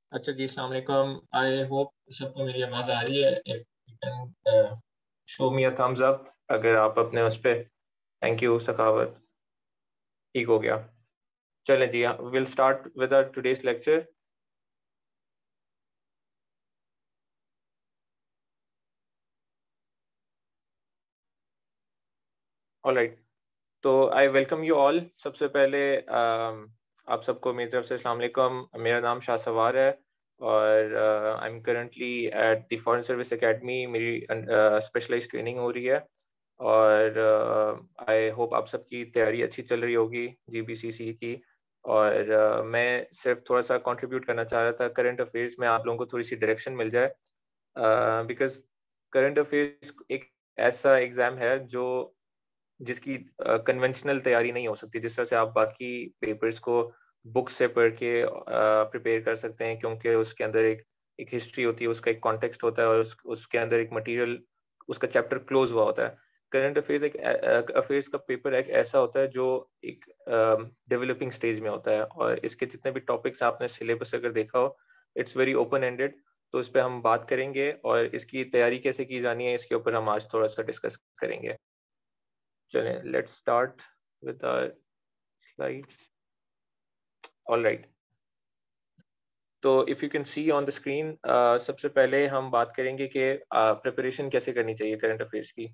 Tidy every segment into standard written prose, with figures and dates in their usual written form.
अच्छा जी, अस्सलाम वालेकुम। आई होप सबको मेरी आवाज़ आ रही है। If you can show me a thumbs up अगर आप अपने उस पे। Thank you Sakhawat. ठीक हो गया। चलें जी, will start with our today's lecture. Alright, तो आई वेलकम यू ऑल। सबसे पहले आप सबको मेरी तरफ से अस्सलाम वालेकुम। मेरा नाम शाह सवार है और I am currently at the foreign service academy. मेरी स्पेशलाइज्ड ट्रेनिंग हो रही है और आई होप आप सबकी तैयारी अच्छी चल रही होगी जीबीसीसी की। और मैं सिर्फ थोड़ा सा कंट्रीब्यूट करना चाह रहा था करंट अफेयर्स में, आप लोगों को थोड़ी सी डायरेक्शन मिल जाए, बिकॉज करंट अफेयर्स एक ऐसा एग्ज़ाम है जो जिसकी कन्वेंशनल तैयारी नहीं हो सकती जिस तरह से आप बाकी पेपर्स को बुक से पढ़ के प्रिपेयर कर सकते हैं, क्योंकि उसके अंदर एक हिस्ट्री होती है, उसका एक कॉन्टेक्स्ट होता है और उसके अंदर एक मटेरियल, उसका चैप्टर क्लोज हुआ होता है। करंट अफेयर्स एक अफेयर्स का पेपर एक ऐसा होता है जो एक डेवलपिंग स्टेज में होता है और इसके जितने भी टॉपिक्स आपने सिलेबस अगर देखा हो, इट्स वेरी ओपन एंडेड। तो इस पर हम बात करेंगे और इसकी तैयारी कैसे की जानी है इसके ऊपर हम आज थोड़ा सा डिस्कस करेंगे। चलें, let's start with our slides. All right, तो if you can see on the screen, सबसे पहले हम बात करेंगे कि प्रिपरेशन कैसे करनी चाहिए करंट अफेयर्स की।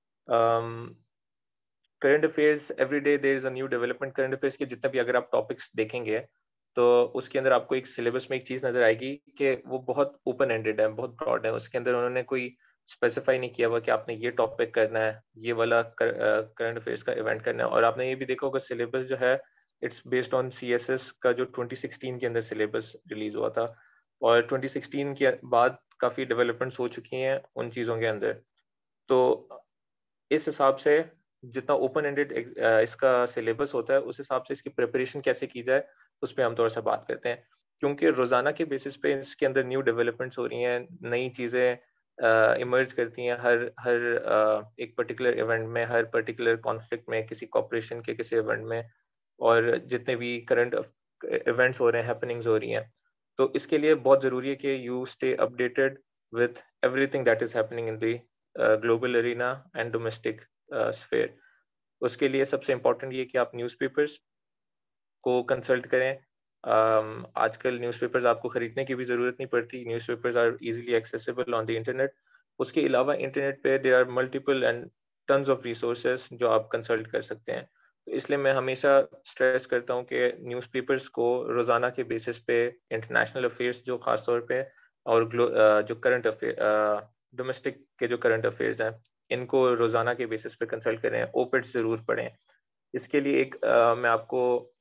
Current affairs every day there is a new development. Current affairs के जितने भी अगर आप टॉपिक्स देखेंगे तो उसके अंदर आपको एक सिलेबस में एक चीज़ नज़र आएगी कि वो बहुत ओपन एंडेड है, बहुत ब्रॉड है। उसके अंदर उन्होंने कोई स्पेसिफाई नहीं किया हुआ कि आपने ये टॉपिक करना है, ये वाला करंट अफेयर्स का इवेंट करना है। और आपने ये भी देखा होगा सिलेबस जो है इट्स बेस्ड ऑन सीएसएस का जो 2016 के अंदर सिलेबस रिलीज हुआ था और 2016 के बाद काफ़ी डेवलपमेंट्स हो चुकी हैं उन चीज़ों के अंदर। तो इस हिसाब से जितना ओपन एंडेड इसका सिलेबस होता है उस हिसाब से इसकी प्रिपरेशन कैसे की जाए उस पर हम थोड़ा सा बात करते हैं, क्योंकि रोज़ाना के बेसिस पे इसके अंदर न्यू डेवलपमेंट्स हो रही हैं, नई चीज़ें इमर्ज करती हैं हर हर एक पर्टिकुलर इवेंट में, हर पर्टिकुलर कॉन्फ्लिक्ट में, किसी कॉपरेशन के किसी इवेंट में, और जितने भी करंट इवेंट्स हो रहे हैं, हैपनिंग्स हो रही हैं। तो इसके लिए बहुत ज़रूरी है कि you stay updated with everything that is happening in the global arena and domestic sphere. उसके लिए सबसे इम्पोर्टेंट ये कि आप न्यूज़पेपर्स को कंसल्ट करें। आजकल न्यूज़पेपर्स आपको खरीदने की भी ज़रूरत नहीं पड़ती, newspapers are easily accessible on the internet. उसके अलावा इंटरनेट पे there are multiple and tons of resources जो आप कंसल्ट कर सकते हैं। तो इसलिए मैं हमेशा स्ट्रेस करता हूँ कि न्यूज़पेपर्स को रोज़ाना के बेसिस पे इंटरनेशनल अफेयर्स जो ख़ास तौर पे और जो करंट अफेयर डोमेस्टिक के जो करंट अफेयर्स हैं इनको रोज़ाना के बेसिस पे कंसल्ट करें, ओपिड ज़रूर पढ़ें। इसके लिए एक मैं आपको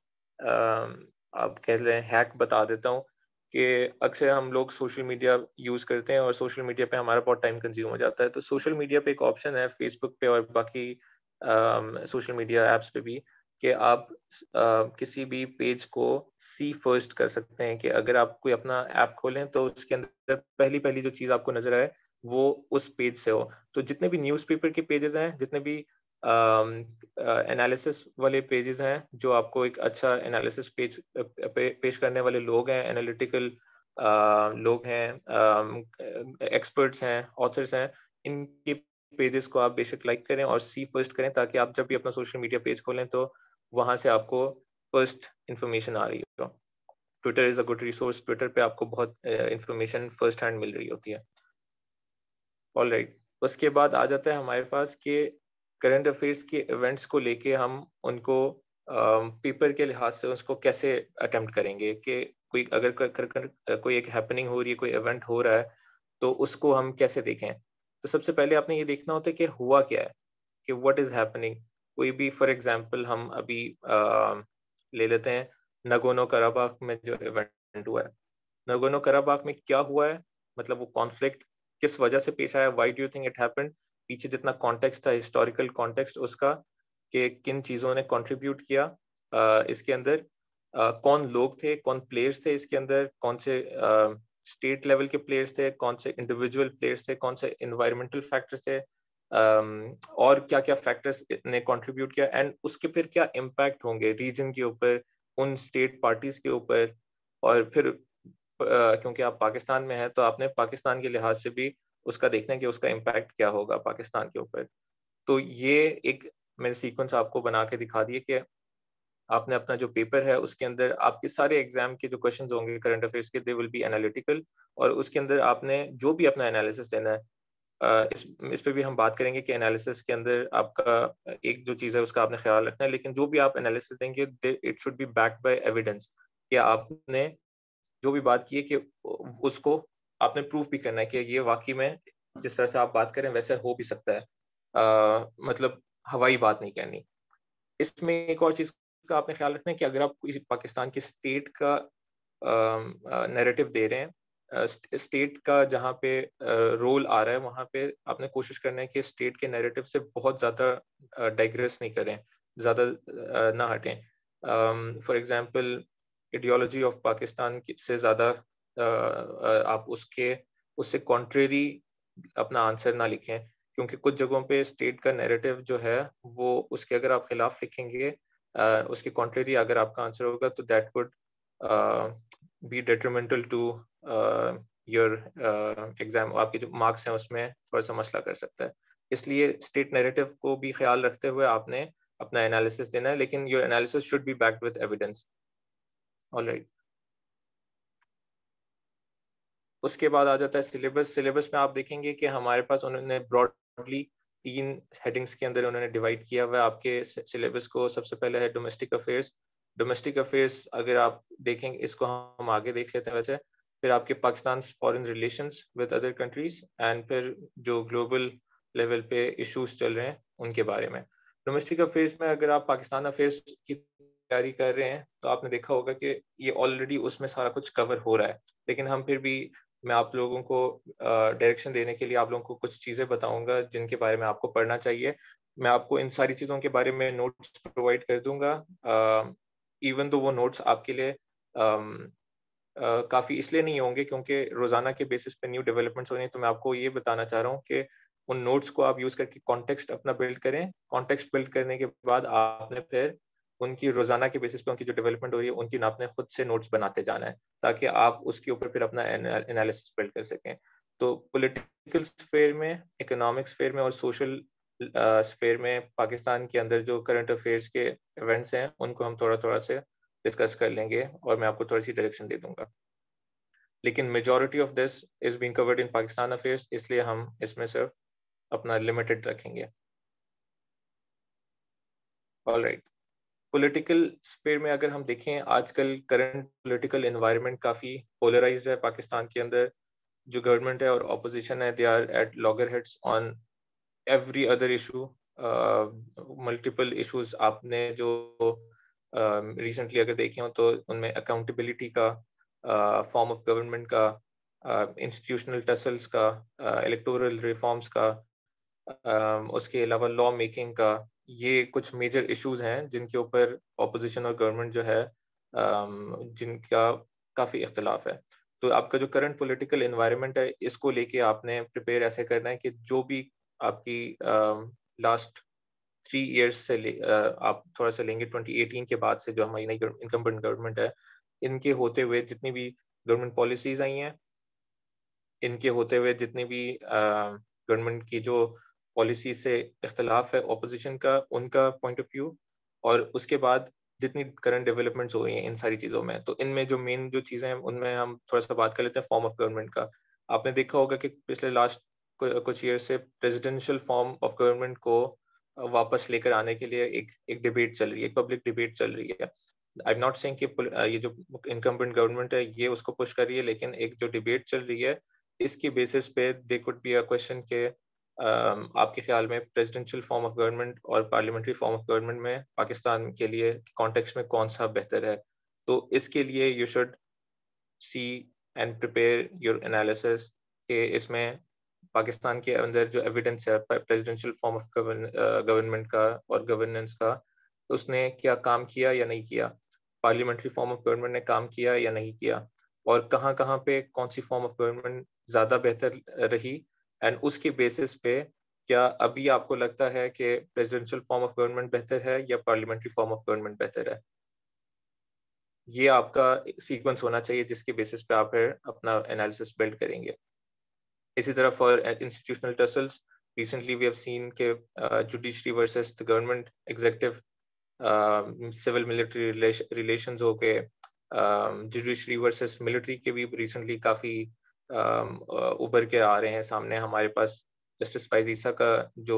आप कह लें हैक बता देता हूँ कि अक्सर हम लोग सोशल मीडिया यूज़ करते हैं और सोशल मीडिया पे हमारा बहुत टाइम कंज्यूम हो जाता है। तो सोशल मीडिया पे एक ऑप्शन है फेसबुक पे और बाकी सोशल मीडिया ऐप्स पे भी कि आप किसी भी पेज को सी फर्स्ट कर सकते हैं कि अगर आप कोई अपना ऐप खोलें तो उसके अंदर पहली पहली जो चीज़ आपको नज़र आए वो उस पेज से हो। तो जितने भी न्यूज़पेपर के पेजेस हैं, जितने भी एनालिसिस वाले पेजेस हैं, जो आपको एक अच्छा एनालिसिस पेश करने वाले लोग हैं, एनालिटिकल लोग हैं, एक्सपर्ट्स हैं, ऑथर्स हैं, इनके पेजेस को आप बेशक लाइक करें और सी फर्स्ट करें ताकि आप जब भी अपना सोशल मीडिया पेज खोलें तो वहाँ से आपको फर्स्ट इंफॉर्मेशन आ रही हो। Twitter is a good resource, Twitter पे आपको बहुत इंफॉर्मेशन फर्स्ट हैंड मिल रही होती है। ऑलराइट, उसके बाद आ जाता है हमारे पास कि करंट अफेयर्स के इवेंट्स को लेके हम उनको पेपर के लिहाज से उसको कैसे अटेम्प्ट करेंगे कि कोई अगर कोई एक हैपनिंग हो रही है, कोई इवेंट हो रहा है तो उसको हम कैसे देखें। तो सबसे पहले आपने ये देखना होता है कि हुआ क्या है, कि व्हाट इज हैपनिंग। कोई भी फॉर एग्जांपल हम अभी ले लेते हैं नगोनो कराबाख में जो इवेंट हुआ है। नगोनो कराबाख में क्या हुआ है, मतलब वो कॉन्फ्लिक्ट किस वजह से पेश आया, why do you think it happened, पीछे जितना कॉन्टेक्स्ट था, हिस्टोरिकल कॉन्टेक्स्ट उसका, कि किन चीज़ों ने कंट्रीब्यूट किया इसके अंदर, कौन लोग थे, कौन प्लेयर्स थे इसके अंदर, कौन से स्टेट लेवल के प्लेयर्स थे, कौन से इंडिविजुअल प्लेयर्स थे, कौन से इन्वायरमेंटल फैक्टर्स थे, और क्या क्या फैक्टर्स ने कंट्रीब्यूट किया, एंड उसके फिर क्या इम्पैक्ट होंगे रीजन के ऊपर, उन स्टेट पार्टीज के ऊपर, और फिर क्योंकि आप पाकिस्तान में हैं तो आपने पाकिस्तान के लिहाज से भी उसका देखना है कि उसका इम्पैक्ट क्या होगा पाकिस्तान के ऊपर। तो ये एक मैंने सीक्वेंस आपको बना के दिखा दिए कि आपने अपना जो पेपर है उसके अंदर आपके सारे एग्जाम के जो क्वेश्चंस होंगे करंट अफेयर्स के, दे विल बी एनालिटिकल, और उसके अंदर आपने जो भी अपना एनालिसिस देना है, इस पे भी हम बात करेंगे कि एनालिसिस के अंदर आपका एक जो चीज़ है उसका आपने ख्याल रखना है, लेकिन जो भी आप एनालिसिस देंगे it should be backed by evidence, कि आपने जो भी बात की है कि उसको आपने प्रूफ भी करना है कि ये वाकई में जिस तरह से आप बात करें वैसे हो भी सकता है, मतलब हवाई बात नहीं कहनी। इसमें एक और चीज़ का आपने ख्याल रखना है कि अगर आप किसी पाकिस्तान की स्टेट का नैरेटिव दे रहे हैं, स्टेट का जहाँ पे रोल आ रहा है वहाँ पे आपने कोशिश करना है कि स्टेट के नैरेटिव से बहुत ज़्यादा डाइग्रेस नहीं करें, ज़्यादा ना हटें। For example ideology of Pakistan से ज़्यादा आप उससे कॉन्ट्रेरी अपना आंसर ना लिखें, क्योंकि कुछ जगहों पे स्टेट का नैरेटिव जो है वो उसके अगर आप खिलाफ लिखेंगे, उसके कॉन्ट्रेरी अगर आपका आंसर होगा तो that would be detrimental to your exam, आपके जो मार्क्स हैं उसमें थोड़ा सा मसला कर सकता है। इसलिए स्टेट नैरेटिव को भी ख्याल रखते हुए आपने अपना एनालिसिस देना है, लेकिन your analysis should be backed with evidence. Alright, उसके बाद आ जाता है सिलेबस। सिलेबस में आप देखेंगे कि हमारे पास उन्होंने ब्रॉडली 3 हेडिंग्स के अंदर उन्होंने डिवाइड किया हुआ है आपके सिलेबस को। सबसे पहले है डोमेस्टिक अफेयर्स। डोमेस्टिक अफेयर्स अगर आप देखेंगे, इसको हम आगे देख लेते हैं वैसे। फिर आपके Pakistan foreign relations with other countries, and फिर जो ग्लोबल लेवल पे इश्यूज चल रहे हैं उनके बारे में। डोमेस्टिक अफेयर्स में अगर आप पाकिस्तान अफेयर्स की तैयारी कर रहे हैं तो आपने देखा होगा कि ये ऑलरेडी उसमें सारा कुछ कवर हो रहा है, लेकिन हम फिर भी, मैं आप लोगों को डायरेक्शन देने के लिए आप लोगों को कुछ चीज़ें बताऊंगा जिनके बारे में आपको पढ़ना चाहिए। मैं आपको इन सारी चीज़ों के बारे में नोट्स प्रोवाइड कर दूंगा, इवन तो वो नोट्स आपके लिए काफ़ी इसलिए नहीं होंगे क्योंकि रोज़ाना के बेसिस पे न्यू डेवलपमेंट्स हो रही हैं, तो मैं आपको ये बताना चाह रहा हूँ कि उन नोट्स को आप यूज़ करके कॉन्टेक्स्ट अपना बिल्ड करें। कॉन्टेक्स्ट बिल्ड करने के बाद आपने फिर उनकी रोज़ाना के बेसिस पे उनकी जो डेवलपमेंट हो रही है उनकी आपने खुद से नोट्स बनाते जाना है, ताकि आप उसके ऊपर फिर अपना एनालिसिस बिल्ड कर सकें। तो पॉलिटिकल स्फेयर में, इकोनॉमिक स्फेयर में और सोशल स्फेयर में पाकिस्तान के अंदर जो करंट अफेयर्स के इवेंट्स हैं उनको हम थोड़ा थोड़ा से डिस्कस कर लेंगे और मैं आपको थोड़ी सी डायरेक्शन दे दूंगा। लेकिन majority of this is being covered in Pakistan affairs, इसलिए हम इसमें सिर्फ अपना लिमिटेड रखेंगे। ऑलराइट, पॉलिटिकल स्फीयर में अगर हम देखें, आजकल करंट पॉलिटिकल एनवायरनमेंट काफ़ी पोलराइज्ड है पाकिस्तान के अंदर। जो गवर्नमेंट है और ऑपोजिशन है, they are at logger on every other issue. Multiple issues आपने जो रिसेंटली अगर देखे हो तो उनमें अकाउंटेबिलिटी का, फॉर्म ऑफ गवर्नमेंट का, इंस्टीट्यूशनल टसल्स का, इलेक्टोरल रिफॉर्म्स का, उसके अलावा लॉ मेकिंग का, ये कुछ मेजर इश्यूज हैं जिनके ऊपर ऑपोजिशन और गवर्नमेंट जो है जिनका काफ़ी इख्तलाफ है। तो आपका जो करंट पॉलिटिकल एनवायरनमेंट है इसको लेके आपने प्रिपेयर ऐसे करना है कि जो भी आपकी लास्ट 3 इयर्स से आप थोड़ा सा लेंगे 2018 के बाद से जो हमारी नई इनकम्बेंट गवर्नमेंट है, इनके होते हुए जितनी भी गवर्नमेंट पॉलिसीज आई हैं, इनके होते हुए जितनी भी गवर्नमेंट की जो पॉलिसी से इख्तलाफ है ऑपोजिशन का, उनका पॉइंट ऑफ व्यू, और उसके बाद जितनी करंट डेवलपमेंट्स हो रही हैं इन सारी चीज़ों में, तो इनमें जो मेन जो चीज़ें हैं उनमें हम थोड़ा सा बात कर लेते हैं फॉर्म ऑफ गवर्नमेंट का। आपने देखा होगा कि पिछले लास्ट कुछ ईयर से प्रेसिडेंशियल फॉर्म ऑफ गवर्नमेंट को वापस लेकर आने के लिए एक एक डिबेट चल रही है, एक पब्लिक डिबेट चल रही है। आई एम नॉट सेइंग कि ये जो इनकम्बेंट गवर्नमेंट है ये उसको पुश कर रही है, लेकिन एक जो डिबेट चल रही है इसकी बेसिस पे they could be a question के आपके ख्याल में प्रेसिडेंशियल फॉर्म ऑफ गवर्नमेंट और पार्लियामेंट्री फॉर्म ऑफ गवर्नमेंट में पाकिस्तान के लिए कॉन्टेक्स्ट में कौन सा बेहतर है। तो इसके लिए you should see and prepare your analysis कि इसमें पाकिस्तान के अंदर जो एविडेंस है प्रेसिडेंशियल फॉर्म ऑफ गवर्नमेंट का और गवर्नेंस का, उसने क्या काम किया या नहीं किया, पार्लियामेंट्री फॉर्म ऑफ गवर्नमेंट ने काम किया या नहीं किया, और कहाँ कहाँ पे कौन सी फॉर्म ऑफ गवर्नमेंट ज़्यादा बेहतर रही, एंड उसके बेसिस पे क्या अभी आपको लगता है कि प्रेसिडेंशियल फॉर्म ऑफ गवर्नमेंट बेहतर है या पार्लियामेंट्री फॉर्म ऑफ गवर्नमेंट बेहतर है। ये आपका सीक्वेंस होना चाहिए जिसके बेसिस पे आप फिर अपना एनालिसिस बिल्ड करेंगे। इसी तरह for institutional tussles, recently we have seen के judiciary versus the government executive, civil military relations हो गए, जुडिशरी वर्सेस मिलिट्री के भी रिसेंटली काफी उभर के आ रहे हैं सामने। हमारे पास जस्टिस फाइज ईसा का जो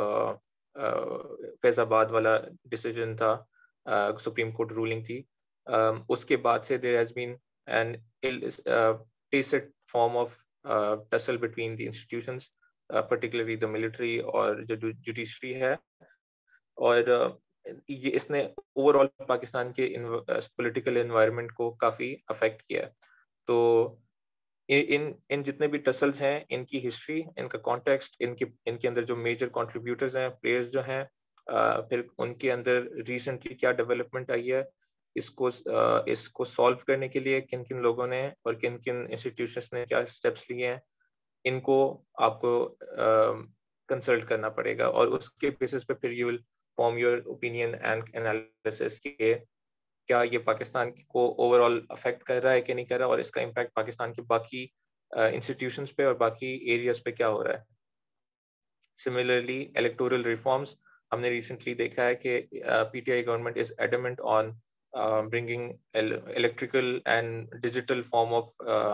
फैजाबाद वाला डिसीजन था, सुप्रीम कोर्ट रूलिंग थी, उसके बाद से there has been an tacit form of tussle between the institutions, particularly the military और जो judiciary है। और ये इसने ओवरऑल पाकिस्तान के पॉलिटिकल एनवायरनमेंट को काफी अफेक्ट किया है। तो इन इन जितने भी टसल्स हैं, इनकी हिस्ट्री, इनका कॉन्टेक्स्ट, इनके अंदर जो मेजर कंट्रीब्यूटर्स हैं, प्लेयर्स जो हैं, फिर उनके अंदर रिसेंटली क्या डेवलपमेंट आई है, इसको सॉल्व करने के लिए किन किन लोगों ने और किन किन इंस्टीट्यूशंस ने क्या स्टेप्स लिए हैं, इनको आपको कंसल्ट करना पड़ेगा। और उसके बेसिस पे फिर you will form your opinion and analysis के क्या ये पाकिस्तान को ओवरऑल अफेक्ट कर रहा है कि नहीं कर रहा, और इसका इम्पैक्ट पाकिस्तान के बाकी इंस्टीट्यूशंस पे और बाकी एरियाज पे क्या हो रहा है। सिमिलरली इलेक्टोरल रिफॉर्म्स, हमने रिसेंटली देखा है कि PTI government is adamant on bringing electrical and digital form of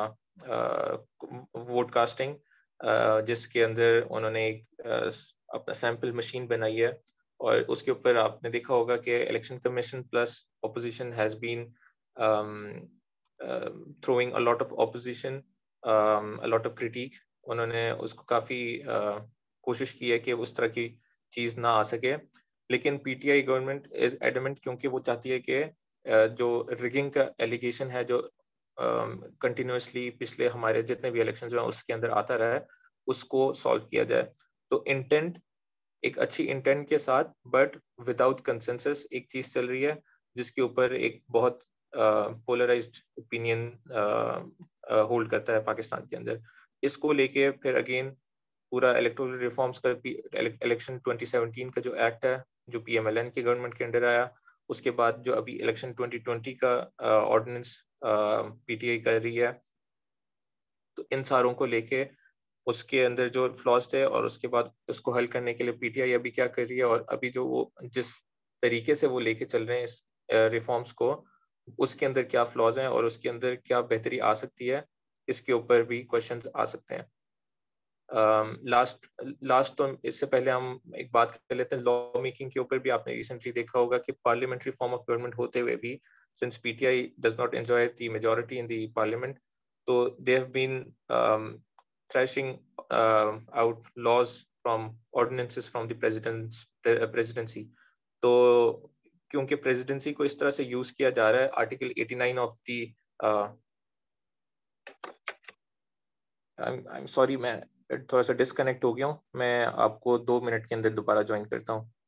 vote casting, जिसके अंदर उन्होंने एक अपना सैंपल मशीन बनाई है। और उसके ऊपर आपने देखा होगा कि election commission plus opposition has been throwing a lot of opposition, a lot of critique। उन्होंने उसको काफी कोशिश की है कि उस तरह की चीज ना आ सके, लेकिन पीटीआई गवर्नमेंट इज एडमेंट, क्योंकि वो चाहती है कि जो रिगिंग का एलिगेशन है जो कंटिन्यूसली पिछले हमारे जितने भी इलेक्शन हैं उसके अंदर आता रहा है, उसको सॉल्व किया जाए। तो इंटेंट, एक अच्छी इंटेंट के साथ बट विदाउट कंसेंसस एक चीज चल रही है जिसके ऊपर एक बहुत पोलराइज्ड ओपिनियन होल्ड करता है पाकिस्तान के अंदर। इसको लेके फिर अगेन पूरा इलेक्टोरल रिफॉर्म्स का इलेक्शन 2017 का जो एक्ट है जो पीएमएलएन की गवर्नमेंट के अंडर आया, उसके बाद जो अभी इलेक्शन 2020 का ऑर्डिनेंस पीटीआई कर रही है, तो इन सारों को लेके उसके अंदर जो फ्लॉज थे और उसके बाद उसको हल करने के लिए पीटीआई अभी क्या कर रही है, और अभी जो वो जिस तरीके से वो लेके चल रहे हैं इस रिफॉर्म्स को, उसके अंदर क्या फ्लॉज हैं और उसके अंदर क्या बेहतरी आ सकती है, इसके ऊपर भी क्वेश्चंस आ सकते हैं। लास्ट तो इससे पहले हम एक बात कर लेते हैं लॉ मेकिंग के ऊपर भी। आपने रिसेंटली देखा होगा कि पार्लियामेंट्री फॉर्म ऑफ गवर्नमेंट होते हुए भी, since PTI does not enjoy the majority in the parliament, तो they have been thrashing out laws from ordinances from the presidency। तो क्योंकि प्रेसिडेंसी को इस तरह से यूज किया जा रहा है, article 89 of the I am sorry, मैं थोड़ा सा डिस्कनेक्ट हो गया हूँ, मैं आपको 2 मिनट के अंदर दोबारा ज्वाइन करता हूँ।